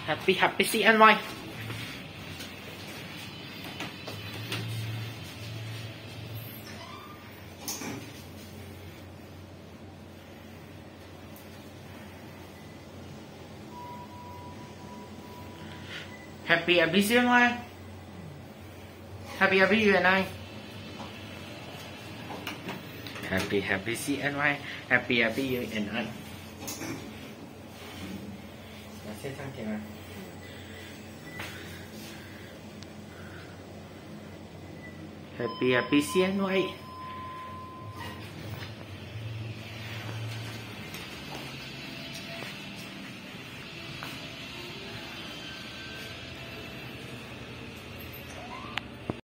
Happy Happy CNY. Happy Happy CNY. Happy Happy UNI. Happy Happy CNY. Happy Happy UNI. Sẽ sang kìa. Happy Happy CNY.